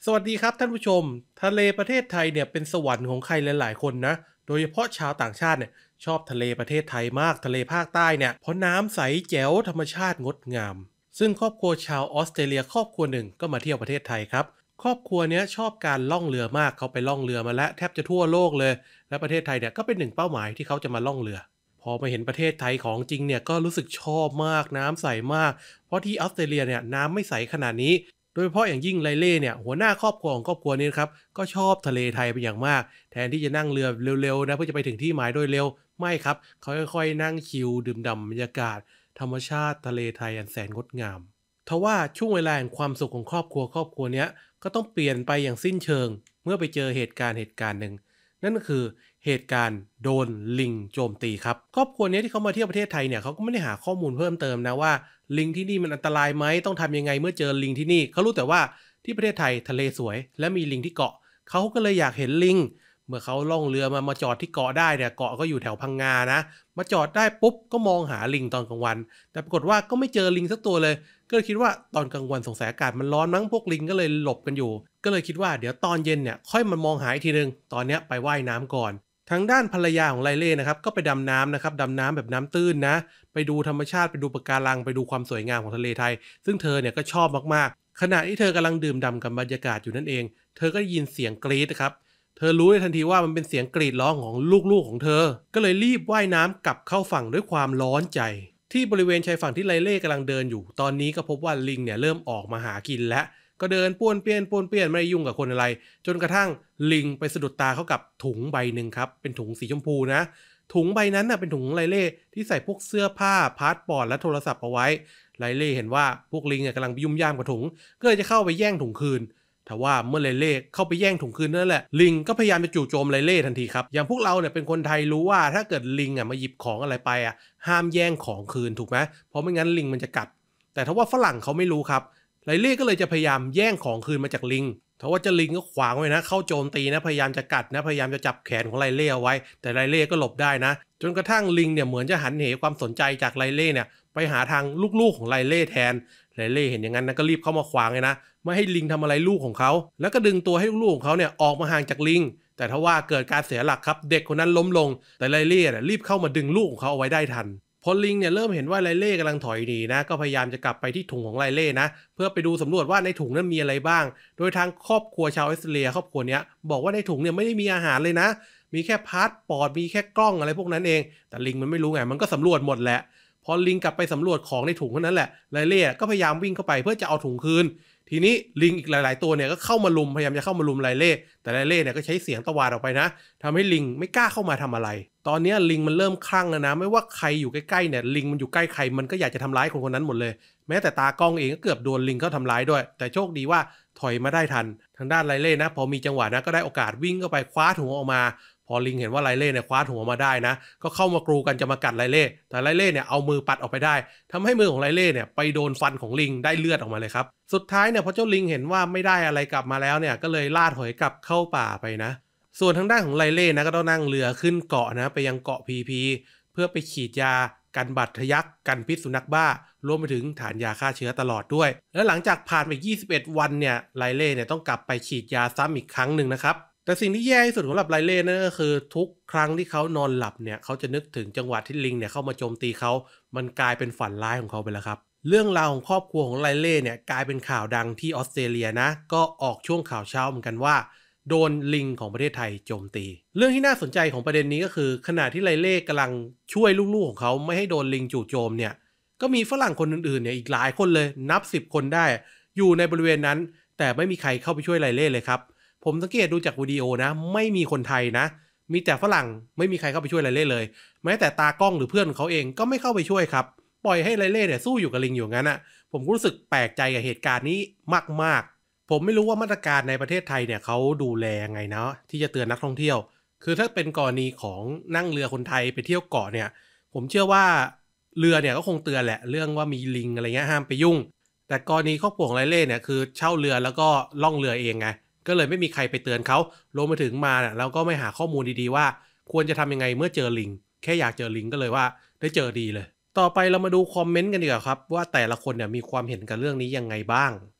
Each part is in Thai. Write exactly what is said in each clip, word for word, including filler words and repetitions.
สวัสดีครับท่านผู้ชมทะเลประเทศไทยเนี่ยเป็นสวรรค์ของใครหลายๆคนนะโดยเฉพาะชาวต่างชาติเนี่ยชอบทะเลประเทศไทยมากทะเลภาคใต้เนี่ยเพราะน้ำใสแจ๋วธรรมชาติงดงามซึ่งครอบครัวชาวออสเตรเลียครอบครัวหนึ่งก็มาเที่ยวประเทศไทยครับครอบครัวเนี้ยชอบการล่องเรือมากเขาไปล่องเรือมาแล้วแทบจะทั่วโลกเลยและประเทศไทยเนี่ยก็เป็นหนึ่งเป้าหมายที่เขาจะมาล่องเรือพอมาเห็นประเทศไทยของจริงเนี่ยก็รู้สึกชอบมากน้ำใสมากเพราะที่ออสเตรเลียเนี่ยน้ำไม่ใสขนาดนี้ โดยเฉพาะอย่างยิ่งไลเล่เนี่ยหัวหน้าครอบครัวของครอบครัวนี้นะครับก็ชอบทะเลไทยเป็นอย่างมากแทนที่จะนั่งเรือเร็วๆนะเพื่อจะไปถึงที่หมายโดยเร็วไม่ครับเขาค่อยๆนั่งชิลดื่มด่ำบรรยากาศธรรมชาติทะเลไทยอันแสนงดงามทว่าช่วงเวลาแห่งความสุขของครอบครัวครอบครัวเนี้ยก็ต้องเปลี่ยนไปอย่างสิ้นเชิงเมื่อไปเจอเหตุการณ์เหตุการณ์หนึ่งนั่นก็คือเหตุการณ์โดนลิงโจมตีครับครอบครัวนี้ที่เขามาเที่ยวประเทศไทยเนี่ยเขาก็ไม่ได้หาข้อมูลเพิ่มเติมนะว่าลิงที่นี่มันอันตรายไหมต้องทำยังไงเมื่อเจอลิงที่นี่เขารู้แต่ว่า ที่ประเทศไทยทะเลสวยและมีลิงที่เกาะเขาก็เลยอยากเห็นลิงเมื่อเขาล่องเรือมามาจอดที่เกาะได้เนี่ยเกาะก็อยู่แถวพังงานะมาจอดได้ปุ๊บก็มองหาลิงตอนกลางวันแต่ปรากฏว่าก็ไม่เจอลิงสักตัวเลยก็เลยคิดว่าตอนกลางวันสงสัยอากาศมันร้อนมั้งพวกลิงก็เลยหลบกันอยู่ก็เลยคิดว่าเดี๋ยวตอนเย็นเนี่ยค่อยมามองหาอีกทีนึงตอนเนี้ยไปว่ายน้ำก่อนทางด้านภรรยาของไลเล่นะครับก็ไปดำน้ำนะครับดำน้ำแบบน้ำตื้นนะไปดูธรรมชาติไปดูปะการังไปดูความสวยงามของทะเลไทยซึ่งเธอเนี่ยก็ชอบมากๆขณะที่เธอกำลังดื่มด่ำกับบรรยากาศอยู่นั่นเองเธอก็ได้ยินเสียงกรี๊ดนะครับเธอรู้ในทันทีว่ามันเป็นเสียงกรีดร้องของลูกๆของเธอก็เลยรีบว่ายน้ำกลับเข้าฝั่งด้วยความร้อนใจที่บริเวณชายฝั่งที่ไลเล่กำลังเดินอยู่ตอนนี้ก็พบว่าลิงเนี่ยเริ่มออกมาหากินแล้วก็เดินป้วนเปี้ยนป้วนเปี้ยนไม่ได้ยุ่งกับคนอะไรจนกระทั่งลิงไปสะดุดตาเข้ากับถุงใบหนึ่งครับเป็นถุงสีชมพูนะถุงใบนั้นน่ะเป็นถุงของไลเล่ที่ใส่พวกเสื้อผ้าพาสปอร์ตและโทรศัพท์เอาไว้ไลเล่เห็นว่าพวกลิงกำลังยุ่มย่ามกับถุงก็เลยจะเข้าไปแย่งถุงคืนแต่ว่าเมื่อไลเล่เข้าไปแย่งถุงคืนนั่นแหละลิงก็พยายามจะจู่โจมไลเล่ทันทีครับอย่างพวกเราเนี่ยเป็นคนไทยรู้ว่าถ้าเกิดลิงอ่ะมาหยิบของอะไรไปอ่ะห้ามแย่งของคืนถูกไหมเพราะไม่งั้นลิงมันจะกัดแต่ถ้าว่าฝรั่งเขาไม่รู้ครับไลเล่ก็เลยจะพยายามแย่งของคืนมาจากลิงเพราะว่าเจ้าลิงก็ขวางไว้นะเข้าโจมตีนะพยายามจะกัดนะพยายามจะจับแขนของไลเล่เอาไว้แต่ไลเล่ก็หลบได้นะจนกระทั่งลิงเนี่ยเหมือนจะหันเหความสนใจจากไลเล่เนี่ยไปหาทางลูกๆของไลเล่แทนไลเล่เห็นอย่างนั้นนะก็รีบเข้ามาขวางเลยนะไม่ให้ลิงทำอะไรลูกของเขาแล้วก็ดึงตัวให้ลูกๆของเขาเนี่ยออกมาห่างจากลิงแต่ถ้าว่าเกิดการเสียหลักครับเด็กคนนั้นล้มลงแต่ไลเล่เนี่ยรีบเข้ามาดึงลูกของเขาเอาไว้ได้ทันพอลิงเนี่ยเริ่มเห็นว่าไลเล่กำลังถอยหนีนะก็พยายามจะกลับไปที่ถุงของไลเล่นะเพื่อไปดูสำรวจว่าในถุงนั้นมีอะไรบ้างโดยทางครอบครัวชาวออสเตรเลียครอบครัวนี้บอกว่าในถุงเนี่ยไม่ได้มีอาหารเลยนะมีแค่พาสปอร์ตมีแค่กล้องอะไรพวกนั้นเองแต่ลิงมันไม่รู้ไงมันก็สำรวจหมดแหละพอลิงกลับไปสำรวจของในถุงเท่านั้นแหละไลเล่ก็พยายามวิ่งเข้าไปเพื่อจะเอาถุงคืนทีนี้ลิงอีกหลายๆตัวเนี่ยก็เข้ามาลุมพยายามจะเข้ามาลุมไลเล่แต่ไลเล่เนี่ยก็ใช้เสียงตะวาดออกไปนะทำให้ลิงไม่กล้าเข้ามาทำอะไรตอนนี้ลิงมันเริ่มคลั่งแล้วนะไม่ว่าใครอยู่ใกล้ๆเนี่ยลิงมันอยู่ใกล้ใครมันก็อยากจะทำร้ายคนคนนั้นหมดเลยแม้แต่ตากล้องเองก็เกือบโดนลิงเขาทำร้ายด้วยแต่โชคดีว่าถอยมาได้ทันทางด้านไลเล่นะพอมีจังหวะนะก็ได้โอกาสวิ่งเข้าไปคว้าถุงออกมาพอลิงเห็นว่าไลเล่เนี่ยคว้าถุงออกมาได้นะก็เข้ามากรูกันจะมากัดไลเล่แต่ไลเล่เนี่ยเอามือปัดออกไปได้ทำให้มือของไลเล่เนี่ยไปโดนฟันของลิงได้เลือดออกมาเลยครับสุดท้ายเนี่ยพอเจ้าลิงเห็นว่าไม่ได้อะไรกลับมาแล้วเนี่ยก็เลยล่าถอยกลับเข้าป่าไปนะส่วนทางด้านของไลเล่นะก็ต้องนั่งเรือขึ้นเกาะนะไปยังเกาะพีพีเพื่อไปฉีดยากันบาดทะยักกันพิษสุนัขบ้ารวมไปถึงฐานยาฆ่าเชื้อตลอดด้วยและหลังจากผ่านไปยี่สิบเอ็ดวันเนี่ยไลเล่เนี่ยต้องกลับไปฉีดยาซ้ำอีกครั้งหนึ่งนะครับแต่สิ่งที่แย่ที่สุดสำหรับไลเล่นั่นก็คือทุกครั้งที่เขานอนหลับเนี่ยเขาจะนึกถึงจังหวะที่ลิงเนี่ยเข้ามาโจมตีเขามันกลายเป็นฝันร้ายของเขาไปแล้วครับเรื่องราวของครอบครัวของไลเล่เนี่ยกลายเป็นข่าวดังที่ออสเตรเลียนะก็ออกช่วงข่าวเช้าเหมือนกันว่าโดนลิงของประเทศไทยโจมตีเรื่องที่น่าสนใจของประเด็นนี้ก็คือขณะที่ไลเล่กำลังช่วยลูกๆของเขาไม่ให้โดนลิงจู่โจมเนี่ยก็มีฝรั่งคนอื่นๆเนี่ยอีกหลายคนเลยนับสิบคนได้อยู่ในบริเวณนั้นแต่ไม่มีใครเข้าไปช่วยไลเล่เลยครับผมสังเกตดูจากวิดีโอนะไม่มีคนไทยนะมีแต่ฝรั่งไม่มีใครเข้าไปช่วยไลเล่เลยแม้แต่ตากล้องหรือเพื่อนของเขาเองก็ไม่เข้าไปช่วยครับปล่อยให้ไลเล่เนี่ยสู้อยู่กับลิงอยู่งั้นอ่ะผมรู้สึกแปลกใจกับเหตุการณ์นี้มากๆผมไม่รู้ว่ามาตรการในประเทศไทยเนี่ยเขาดูแลยังไงนะที่จะเตือนนักท่องเที่ยวคือถ้าเป็นกรณีของนั่งเรือคนไทยไปเที่ยวเกาะเนี่ยผมเชื่อว่าเรือเนี่ยก็คงเตือนแหละเรื่องว่ามีลิงอะไรเงี้ยห้ามไปยุ่งแต่กรณีครอบครัวของไลเล่เนี่ยคือเช่าเรือแล้วก็ล่องเรือเองไงก็เลยไม่มีใครไปเตือนเขาลงมาถึงมาเนี่ยเราก็ไม่หาข้อมูลดีๆว่าควรจะทำยังไงเมื่อเจอลิงแค่อยากเจอลิงก็เลยว่าได้เจอดีเลยต่อไปเรามาดูคอมเมนต์กันดีกว่าครับว่าแต่ละคนเนี่ยมีความเห็นกับเรื่องนี้ยังไงบ้าง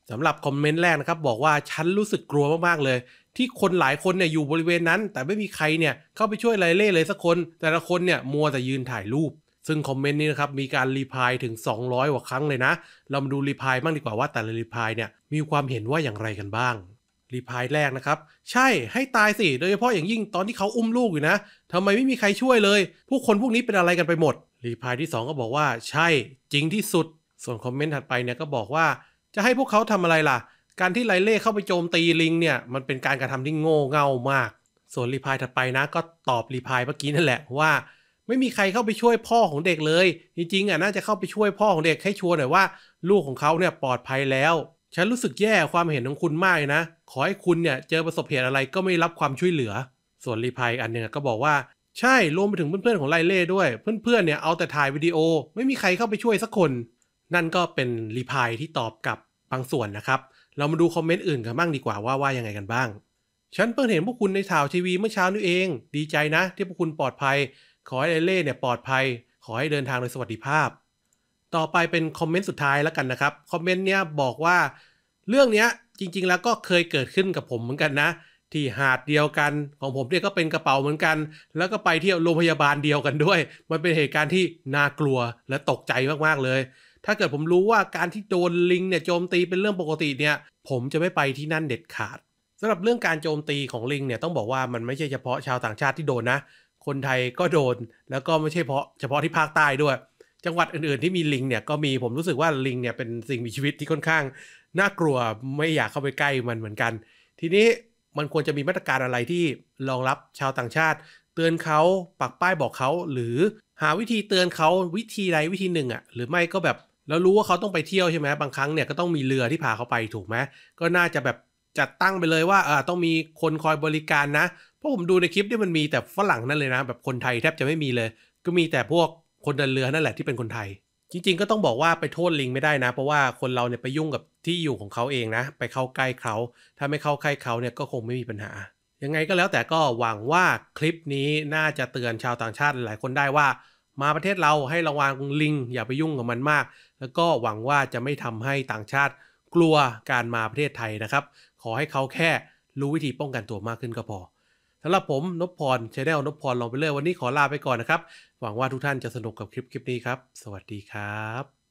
สำหรับคอมเมนต์แรกนะครับบอกว่าฉันรู้สึกกลัวมากๆเลยที่คนหลายคนเนี่ยอยู่บริเวณนั้นแต่ไม่มีใครเนี่ยเข้าไปช่วยไลเล่เลยสักคนแต่ละคนเนี่ยมัวแต่ยืนถ่ายรูปซึ่งคอมเมนต์นี้นะครับมีการรีพลายถึงสองร้อยกว่าครั้งเลยนะเรามาดูรีพลายบ้างดีกว่าว่าแต่ละรีพลายเนี่ยมีความเห็นว่าอย่างไรกันบ้างรีพลายแรกนะครับใช่ให้ตายสิโดยเฉพาะอย่างยิ่งตอนที่เขาอุ้มลูกอยู่นะทำไมไม่มีใครช่วยเลยผู้คนพวกนี้เป็นอะไรกันไปหมดรีพลายที่สองก็บอกว่าใช่จริงที่สุดส่วนคอมเมนต์ถัดไปเนี่ยก็บอกว่าจะให้พวกเขาทำอะไรล่ะการที่ไลเล่เข้าไปโจมตีลิงเนี่ยมันเป็นการกระทำที่โง่เง่ามากส่วนรีพลายถัดไปนะก็ตอบรีพลายเมื่อกี้นั่นแหละว่าไม่มีใครเข้าไปช่วยพ่อของเด็กเลยจริงๆอ่ะน่าจะเข้าไปช่วยพ่อของเด็กให้ชัวร์หน่อยว่าลูกของเขาเนี่ยปลอดภัยแล้วฉันรู้สึกแย่ความเห็นของคุณมากเลยนะขอให้คุณเนี่ยเจอประสบเหตุอะไรก็ไม่รับความช่วยเหลือส่วนรีพลายอันหนึ่งก็บอกว่าใช่รวมไปถึงเพื่อนๆของไลเล่ด้วยเพื่อนๆเนี่ยเอาแต่ถ่ายวิดีโอไม่มีใครเข้าไปช่วยสักคนนั่นก็เป็นรีพลายที่ตอบกับบางส่วนนะครับเรามาดูคอมเมนต์อื่นกันบ้างดีกว่าว่าว่ายังไงกันบ้างฉันเพิ่งเห็นพวกคุณในข่าวทีวีเมื่อเช้านี้เองดีใจนะที่พวกคุณปลอดภัยขอให้ไลเล่เนี่ยปลอดภัยขอให้เดินทางโดยสวัสดิภาพต่อไปเป็นคอมเมนต์สุดท้ายแล้วกันนะครับคอมเมนต์เนี้ยบอกว่าเรื่องเนี้ยจริงๆแล้วก็เคยเกิดขึ้นกับผมเหมือนกันนะที่หาดเดียวกันของผมเนี่ยก็เป็นกระเป๋าเหมือนกันแล้วก็ไปที่โรงพยาบาลเดียวกันด้วยมันเป็นเหตุการณ์ที่น่ากลัวและตกใจมากๆเลยถ้าเกิดผมรู้ว่าการที่โดนลิงเนี่ยโจมตีเป็นเรื่องปกติเนี่ยผมจะไม่ไปที่นั่นเด็ดขาดสำหรับเรื่องการโจมตีของลิงเนี่ยต้องบอกว่ามันไม่ใช่เฉพาะชาวต่างชาติที่โดนนะคนไทยก็โดนแล้วก็ไม่ใช่เพราะเฉพาะที่ภาคใต้ด้วยจังหวัดอื่นๆที่มีลิงเนี่ยก็มีผมรู้สึกว่าลิงเนี่ยเป็นสิ่งมีชีวิตที่ค่อนข้างน่ากลัวไม่อยากเข้าไปใกล้มันเหมือนกันทีนี้มันควรจะมีมาตรการอะไรที่รองรับชาวต่างชาติเตือนเขาปักป้ายบอกเขาหรือหาวิธีเตือนเขาวิธีใดวิธีหนึ่งอ่ะหรือไม่ก็แบบแล้วรู้ว่าเขาต้องไปเที่ยวใช่ไหมบางครั้งเนี่ยก็ต้องมีเรือที่พาเขาไปถูกไหมก็น่าจะแบบจัดตั้งไปเลยว่าเออต้องมีคนคอยบริการนะเพราะผมดูในคลิปที่มันมีแต่ฝรั่งนั่นเลยนะแบบคนไทยแทบจะไม่มีเลยก็มีแต่พวกคนเดินเรือนั่นแหละที่เป็นคนไทยจริงๆก็ต้องบอกว่าไปโทษลิงไม่ได้นะเพราะว่าคนเราเนี่ยไปยุ่งกับที่อยู่ของเขาเองนะไปเข้าใกล้เขาถ้าไม่เข้าใกล้เขาเนี่ยก็คงไม่มีปัญหายังไงก็แล้วแต่ก็หวังว่าคลิปนี้น่าจะเตือนชาวต่างชาติหลายคนได้ว่ามาประเทศเราให้ระวังลิงอย่าไปยุ่งกับมันมากแล้วก็หวังว่าจะไม่ทำให้ต่างชาติกลัวการมาประเทศไทยนะครับขอให้เขาแค่รู้วิธีป้องกันตัวมากขึ้นก็พอสำหรับผมนพพร Channel นพพรลองไปเรื่อยวันนี้ขอลาไปก่อนนะครับหวังว่าทุกท่านจะสนุกกับคลิปคลิปนี้ครับสวัสดีครับ